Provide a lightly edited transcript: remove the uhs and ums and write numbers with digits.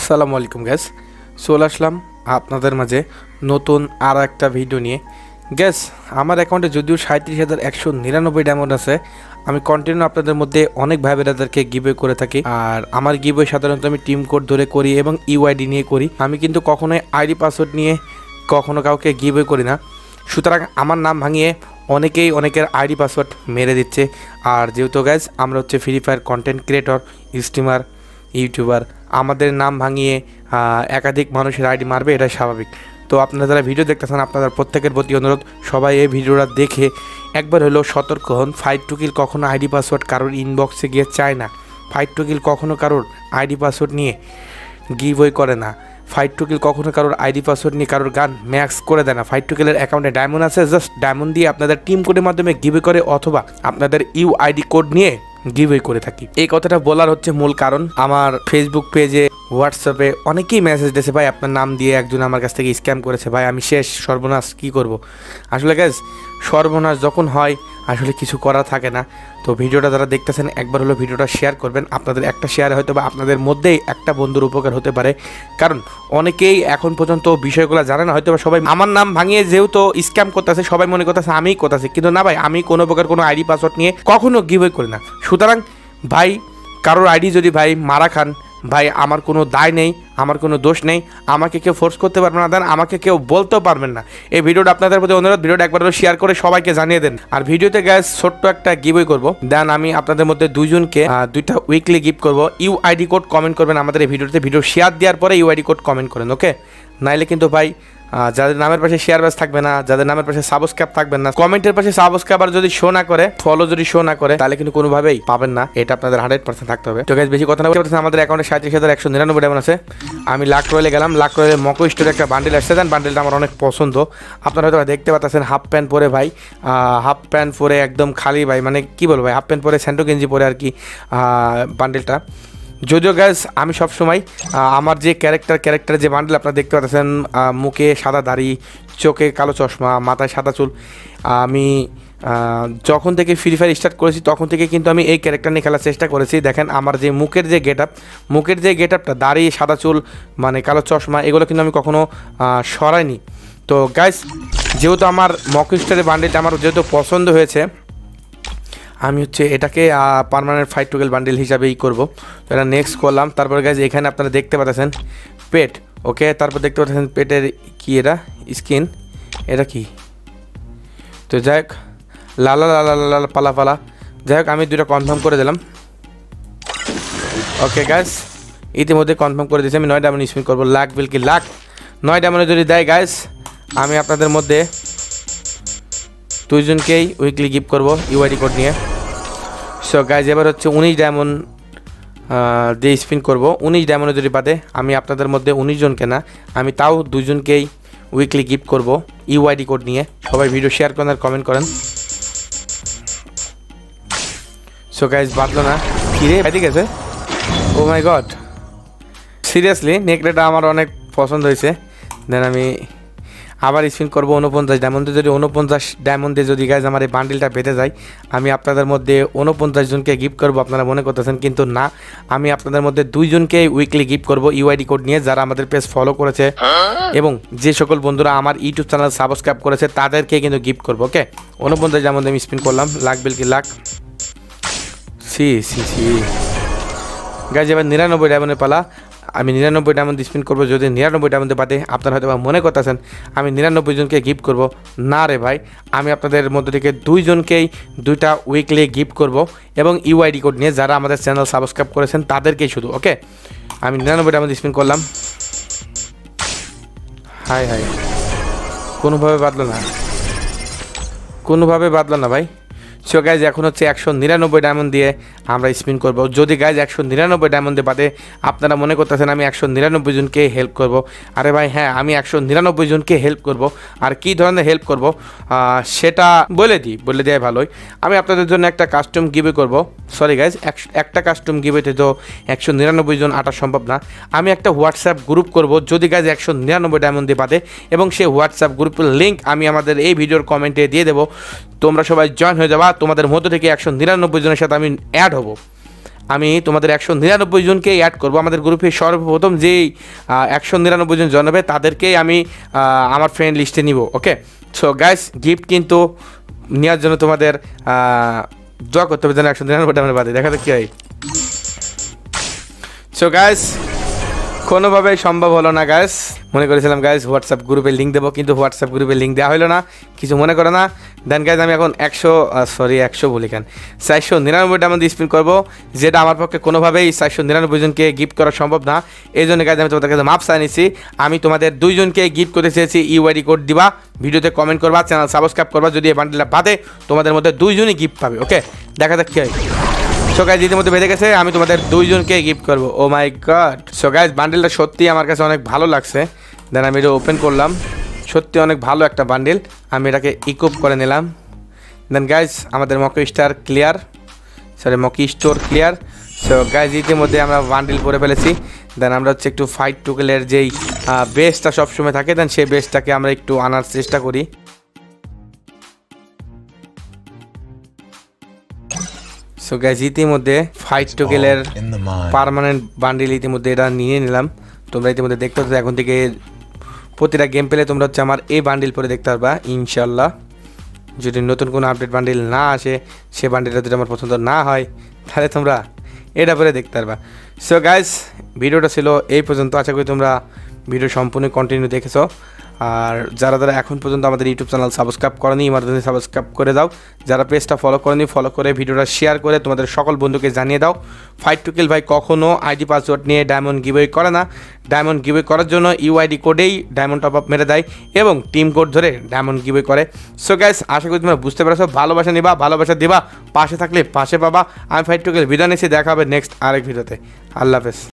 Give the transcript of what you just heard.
আসসালামু আলাইকুম গ্যাস, চলে আসলাম আপনাদের মাঝে নতুন আর একটা ভিডিও নিয়ে। গ্যাস, আমার অ্যাকাউন্টে যদিও 37,199 ডায়মন্ড আছে, আমি কন্টিনিউ আপনাদের মধ্যে অনেক ভাই বোনেদেরকে গিভওয়ে করে থাকি। আর আমার গিভওয়ে সাধারণত আমি টিম কোড ধরে করি এবং ইউআইডি নিয়ে করি। আমি কিন্তু কখনোই আইডি পাসওয়ার্ড নিয়ে কখনো কাউকে গিভওয়ে করি না। সুতরাং আমার নাম ভাঙিয়ে অনেকেই অনেকের আইডি পাসওয়ার্ড মেরে দিচ্ছে। আর যেহেতু গ্যাস আমরা হচ্ছে Free Fire content creator, streamer, youtuber, আমাদের নাম ভাঙিয়ে একাধিক মানুষের আইডি মারবে, এটা স্বাভাবিক। তো আপনারা যারা ভিডিও দেখতেছেন আপনাদের প্রত্যেকের প্রতি অনুরোধ, সবাই এই ভিডিওটা দেখে একবার হলেও সতর্ক হন। ফাইট টু কিল কখনো আইডি পাসওয়ার্ড কারোর ইনবক্সে গিয়ে চায় না। ফাইট টু কিল কখনো কারোর আইডি পাসওয়ার্ড নিয়ে গিভওয়ে করে না। ফাইট টু কিল কখনো কারোর আইডি পাসওয়ার্ড নিয়ে কারোর গান ম্যাক্স করে দেয় না। ফাইট টু কিলের অ্যাকাউন্টে ডায়মন্ড আছে, জাস্ট ডায়মন্ড দিয়ে আপনাদের টিম কোডের মাধ্যমে গিভওয়ে করে অথবা আপনাদের ইউআইডি কোড নিয়ে গিভওয়ে করে থাকি। এই কথাটা বলার হচ্ছে মূল কারণ, আমার ফেসবুক পেজে, হোয়াটসঅ্যাপে অনেকেই মেসেজ দিয়েছে, ভাই আপনার নাম দিয়ে একজন আমার কাছ থেকে স্ক্যাম করেছে, ভাই আমি শেষ, সর্বনাশ, কী করব। আসলে গ্যাস, সর্বনাশ যখন হয় আসলে কিছু করা থাকে না। তো ভিডিওটা যারা দেখতেছেন একবার হলো ভিডিওটা শেয়ার করবেন। আপনাদের একটা শেয়ারে হয়তো বা আপনাদের মধ্যেই একটা বন্ধুর উপকার হতে পারে, কারণ অনেকেই এখন পর্যন্ত বিষয়গুলো জানে না। হয়তো বা সবাই আমার নাম ভাঙিয়ে যেহেতু স্ক্যাম করতেছে, সবাই মনে করতেছে আমিই করতেছি, কিন্তু না ভাই, আমি কোনো প্রকার কোনো আইডি পাসওয়ার্ড নিয়ে কখনো গিভওয়ে করি না। সুতরাং ভাই, কারোর আইডি যদি ভাই মারা খান, ভাই আমার কোনো দায় নেই, আমার কোনো দোষ নেই, আমাকে কেউ ফোর্স করতে পারবেন না, দেন আমাকে কেউ বলতেও পারবেন না। এই ভিডিওটা আপনাদের প্রতি অনুরোধ, ভিডিওটা একবার শেয়ার করে সবাইকে জানিয়ে দেন। আর ভিডিওতে গ্যাস ছোট্ট একটা গিভওয়ে করবো, দেন আমি আপনাদের মধ্যে দুইজনকে দুইটা উইকলি গিফট করবো। ইউআইডি কোড কমেন্ট করবেন আমাদের এই ভিডিওতে, ভিডিও শেয়ার দেওয়ার পরে ইউআইডি কোড কমেন্ট করেন, ওকে? নাইলে কিন্তু ভাই যাদের নামের পাশে শেয়ার ব্যাস থাকবে না, যাদের নামের পাশে সাবস্ক্রাইব থাকবেন না, কমেন্টের পাশে সাবস্ক্রাইব আর যদি শো না করে, ফলো যদি শো না করে, তাহলে কিন্তু কোনোভাবেই পাবেন না। এটা আপনাদের 100% থাকতে হবে। তো গাইস, বেশি কথা না বলতে, আমাদের অ্যাকাউন্টে 37,199 ডায়মন্ড আছে। আমি লাক রয়েলে গেলাম। লাক রয়েলে মকো স্টোরে একটা বান্ডেল আসছে, দেন বান্ডেলটা আমার অনেক পছন্দ। আপনারা হয়তো দেখতে পাচ্ছেন হাফ প্যান্ট পরে, ভাই হাফ প্যান্ট পরে একদম খালি, ভাই মানে কি বলবো ভাই, হাফ প্যান্ট পরে স্যান্ডো গেঞ্জি পরে আর কি বান্ডেলটা। যদিও গ্যাস আমি সবসময় আমার যে ক্যারেক্টার যে বান্ডেল আপনারা দেখতে পাচ্ছেন, মুখে সাদা দাড়ি, চোখে কালো চশমা, মাথায় সাদা চুল, আমি যখন থেকে ফ্রি ফায়ার স্টার্ট করেছি তখন থেকে কিন্তু আমি এই ক্যারেক্টার নিয়ে খেলার চেষ্টা করেছি। দেখেন আমার যে মুখের যে গেট আপটা, দাড়ি, সাদা চুল, মানে কালো চশমা, এগুলো কিন্তু আমি কখনো সরাইনি। তো গাইস, যেহেতু আমার মকো স্টারের বান্ডেলটা আমার যেহেতু পছন্দ হয়েছে, আমি হচ্ছে এটাকে পার্মানেন্ট ফাইট টুকেল বান্ডেল হিসাবেই করব। তো এটা নেক্সট করলাম। তারপর গাইজ এখানে আপনারা দেখতে পাচ্ছেন পেট, ওকে? তারপর দেখতে পাচ্ছেন পেটের কি, এটা স্কিন, এটা কি? তো যাই হোক, লালা লালা লালা পালা পালা, যাই হোক আমি দুটো কনফার্ম করে দিলাম। ওকে গাইজ, ইতিমধ্যে কনফার্ম করে দিয়েছি। আমি 9 ডায়মন্ড স্পিন করবো। লাখ বিল কি লাখ, 9 ডায়মন্ডে যদি দেয় গাইজ, আমি আপনাদের মধ্যে দুইজনকেই উইকলি গিফট করবো ইউআইডি কোড নিয়ে। সো গাইজ, এবার হচ্ছে 19 ডায়মন্ড দিয়ে স্পিন করব। 19 ডায়মন্ডে যদি বাদে, আমি আপনাদের মধ্যে 19 জনকে না, আমি তাও দুজনকেই উইকলি গিফট করব ইউআইডি কোড নিয়ে। সবাই ভিডিও শেয়ার করেন আর কমেন্ট করেন। সো গাইজ, বাদলো না, ফিরে ঠিক আছে। ও মাই গড, সিরিয়াসলি নেকড়েটা আমার অনেক পছন্দ হয়েছে। দেন আমি আবার স্পিন করবো 49 ডায়মন্ডে। যদি 49 ডায়মন্ডে যদি গাইজ আমার এই বান্ডিলটা বেঁধে যায়, আমি আপনাদের মধ্যে 49 জনকে গিফট করবো। আপনারা মনে করতেছেন, কিন্তু না, আমি আপনাদের মধ্যে 2 জনকে উইকলি গিফট করবো ইউআইডি কোড নিয়ে, যারা আমাদের পেজ ফলো করেছে এবং যে সকল বন্ধুরা আমার ইউটিউব চ্যানেল সাবস্ক্রাইব করেছে তাদেরকে কিন্তু গিফট করবো, ওকে? 49 ডায়মন্ডে আমি স্পিন করলাম। লাখ বিল কি লাখ, সি গাইজ, এবার 99 ডায়মন্ডের পালা। আমি 99 ডায়মন্ড স্পিন করবো। যদি 99 ডায়মন্ডে বাদে, আপনারা হয়তো মনে করতেছেন আমি 99 জনকে গিফট করব। না রে ভাই, আমি আপনাদের মধ্যে থেকে 2 জনকেই 2টা উইকলি গিফট করব এবং ইউআইডি কোড নিয়ে, যারা আমাদের চ্যানেল সাবস্ক্রাইব করেছেন তাদেরকেই শুধু, ওকে? আমি 99 ডায়মন্ড স্পিন করলাম। হাই হাই, কোনোভাবে বাদলো না ভাই। সো গাইজ, এখন হচ্ছে 199 ডায়মন্ড দিয়ে আমরা স্পিন করবো। যদি গাইজ 199 ডায়মন্ডে বাদে আপনারা মনে করতেছেন আমি 199 জনকে হেল্প করব, আরে ভাই হ্যাঁ, আমি 199 জনকে হেল্প করব। আর কি ধরনের হেল্প করব সেটা বলে দেওয়া ভালোই। আমি আপনাদের জন্য একটা কাস্টম গিভওয়ে করব। সরি গাইজ, একটা কাস্টম গিভওয়েতে তো 199 জন আটা সম্ভব না। আমি একটা হোয়াটসঅ্যাপ গ্রুপ করব, যদি গাইজ 199 ডায়মন্ড দিয়ে বাদে, এবং সেই হোয়াটসঅ্যাপ গ্রুপের লিঙ্ক আমি আমাদের এই ভিডিওর কমেন্টে দিয়ে দেবো। তোমরা সবাই জয়েন হয়ে যাবা। তোমাদের মধ্য থেকে 199 জনের সাথে আমি অ্যাড হব। আমি তোমাদের 199 জনকে অ্যাড করব আমাদের গ্রুপে। সর্বপ্রথম যেই 199 জন জন্মাবে তাদেরকেই আমি আমার ফ্রেন্ড লিস্টে নিব। ওকে, সো গাইস গিফট কিন্তু নেওয়ার জন্য তোমাদের দোয়া করতে হবে যেন 199টা আমরা বাদে, দেখা যাক কী হয়। সো গাইস কোনোভাবেই সম্ভব হলো না গাইস, মনে করেছিলাম গাইস হোয়াটসঅ্যাপ গ্রুপে লিঙ্ক দেবো, কিন্তু হোয়াটসঅ্যাপ গ্রুপে লিঙ্ক দেওয়া হলো না, কিছু মনে করো না। দেন গাইস আমি এখন 100 বলি কেন 499টা আমাদের স্পিন করবো, যেটা আমার পক্ষে কোনোভাবেই 499 জনকে গিফট করা সম্ভব না। এই জন্য গাইস আমি তোমাদের কাছে মাপ চাই নিছি। আমি তোমাদের 2 জনকে গিফট করতে চেয়েছি। ইউআইডি কোড দিবা, ভিডিওতে কমেন্ট করবা, চ্যানেল সাবস্ক্রাইব করবা। যদি এই বান্ডেলটা বাদে তোমাদের মধ্যে 2 জনই গিফট পাবে। ওকে, দেখা যাক কী হয়। সো গাইজ ইতিমধ্যে বেঁধে গেছে, আমি তোমাদের 2 জনকে গিফট করবো। Oh my god, so guys বান্ডেলটা সত্যি আমার কাছে অনেক ভালো লাগছে। দেন আমি এটা ওপেন করলাম, সত্যি অনেক ভালো একটা বান্ডেল। আমি এটাকে ইকুইপ করে নিলাম। দেন গাইজ আমাদের মকি স্টোর ক্লিয়ার। সো গাইজ ইতিমধ্যে আমরা বান্ডেল পরে ফেলেছি। দেন আমরা হচ্ছে একটু ফাইট টুকেলের যেই বেসটা সবসময় থাকে, দেন সেই বেসটাকে আমরা একটু আনার চেষ্টা করি। সো গাইজ ইতিমধ্যে ফাইট টুকেলের পার্মানেন্ট বান্ডিল ইতিমধ্যে এটা নিয়ে নিলাম। তোমরা ইতিমধ্যে দেখতে পাচ্ছ, এখন থেকে প্রতিটা গেম পেলে তোমরা হচ্ছে আমার এই বান্ডিল পরে দেখতে পারবা ইনশাল্লাহ। যদি নতুন কোনো আপডেট বান্ডিল না আসে, সে বান্ডিলটা যদি আমার পছন্দ না হয়, তাহলে তোমরা এটা পরে দেখতে পারবা। সো গাইজ ভিডিওটা ছিল এই পর্যন্ত। আশা করি তোমরা ভিডিও সম্পূর্ণ কন্টিনিউ দেখেছো। আর যারা এখন পর্যন্ত আমাদের ইউটিউব চ্যানেল সাবস্ক্রাইব করনি, ইমার্জেন্সি সাবস্ক্রাইব করে দাও। যারা পেজটা ফলো করনি, ফলো করে ভিডিওটা শেয়ার করে তোমাদের সকল বন্ধুকে জানিয়ে দাও। ফাইট টু কিল ভাই কখনও আইডি পাসওয়ার্ড নিয়ে ডায়মন্ড গিভওয়ে করে না। ডায়মন্ড গিভওয়ে করার জন্য ইউআইডি কোডেই ডায়মন্ড টপ আপ মেরে দেয় এবং টিম কোড ধরে ডায়মন্ড গিভওয়ে করে। সো গাইস আশা করি তোমরা বুঝতে পারছো। ভালোবাসা নিবা, ভালোবাসা দিবা, পাশে থাকলে পাশে পাবা। আমি ফাইট টু কিল বিদায় নিচ্ছি, দেখা হবে নেক্সট আরেক ভিডিওতে। আল্লাহ হাফেজ।